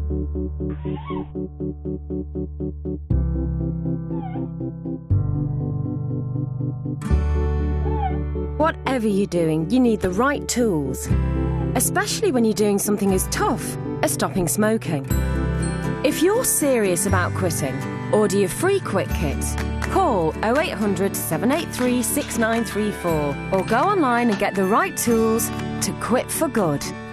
Whatever you're doing, you need the right tools, especially when you're doing something as tough as stopping smoking. If you're serious about quitting, order your free quit kits. Call 0800 783 6934 or go online and get the right tools to quit for good.